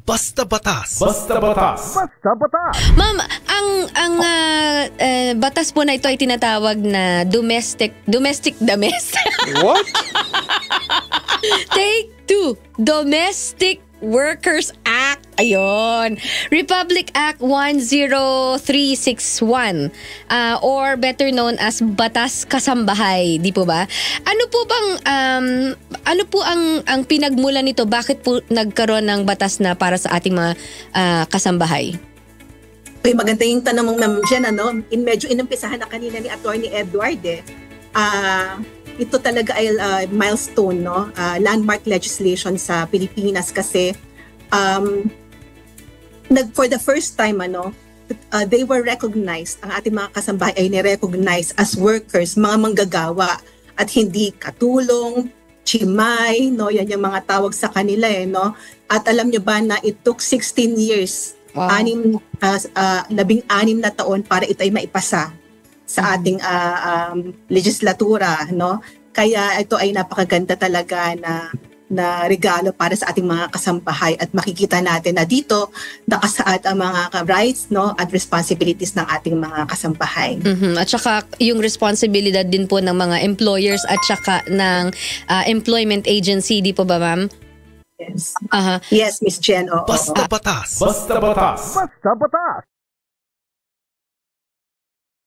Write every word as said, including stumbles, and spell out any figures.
Basta Batas. Basta Batas. Basta Batas. Ma'am, ang ang uh, uh, batas po na ito ay tinatawag na domestic domestic domestic. What? Take two. Domestic Workers Act. Ayun. Republic Act one oh three six one uh, or better known as Batas Kasambahay, di po ba? Ano po bang um, ano po ang ang pinagmulan nito? Bakit po nagkaroon ng batas na para sa ating mga uh, kasambahay? Okay, maganda yung tanong mong ma'am Jen, ano? In medyo inumpisahan na kanina ni Attorney Edward eh. Ah, uh, ito talaga ay uh, milestone, no? Uh, landmark legislation sa Pilipinas kasi um, nag, for the first time, ano, uh, they were recognized, ang ating mga kasambahay ay ni-recognize as workers, mga manggagawa at hindi katulong, chimay, no? Yan yung mga tawag sa kanila eh, no? At alam nyo ba na it took sixteen years, wow. anim, uh, uh, labing-anim na taon para ito ay maipasa sa ating uh, um, legislatura, no? Kaya ito ay napakaganda talaga na na regalo para sa ating mga kasambahay at makikita natin na dito nakasaad ang mga rights, no, at responsibilities ng ating mga kasambahay. Mm-hmm. At saka yung responsibilidad din po ng mga employers at saka ng uh, employment agency, di po ba ma'am? Yes. Uh-huh. Yes, Miss Jen. Oo. Basta Batas. Basta Batas. Basta Batas.